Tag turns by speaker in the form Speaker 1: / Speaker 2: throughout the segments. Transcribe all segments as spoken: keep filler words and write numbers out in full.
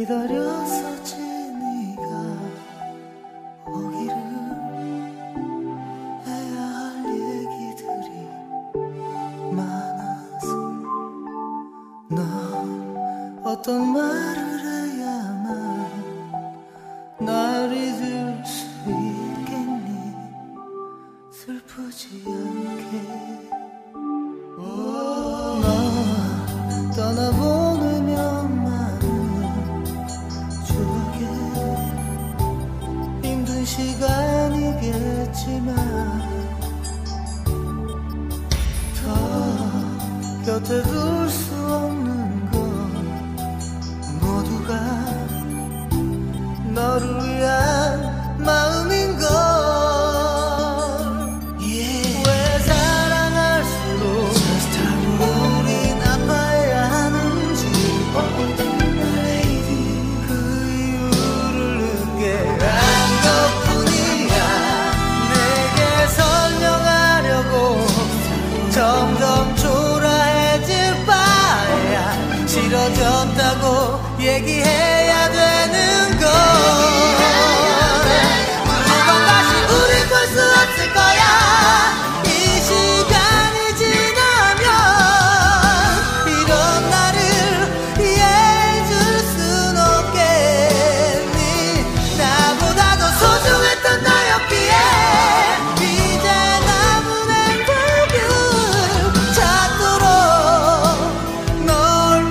Speaker 1: 기다렸었지 네가 오기를. 해야 할 얘기들이 많아서 넌 어떤 말을 해야만 날 잊을 수 있겠니. 슬프지 않게 널 떠나보내면 많은 추억에 힘든 시간이겠지만 더 곁에 둘 수 없는 건 모두가 너를 위한 마음인걸. yeah. 왜 사랑할수록 우린 아파해야 하는지 그 이유를 늦게 안 것뿐이야. 내게 설명하려고 점점 초라해질 바에야 싫어졌다고 얘기해야 되는 걸. 두번 다시 우릴 볼 수 없을 거야. 이 시간이 지나면 이런 나를 이해해 줄 순 없겠니. 나보다 더 소중했던 너였기에 이제 남은 행복을 찾도록 널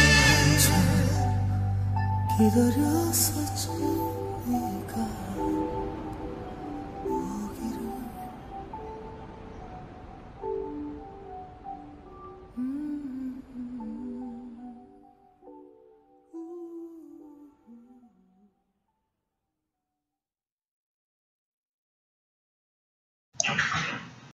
Speaker 1: 기다렸었지 네가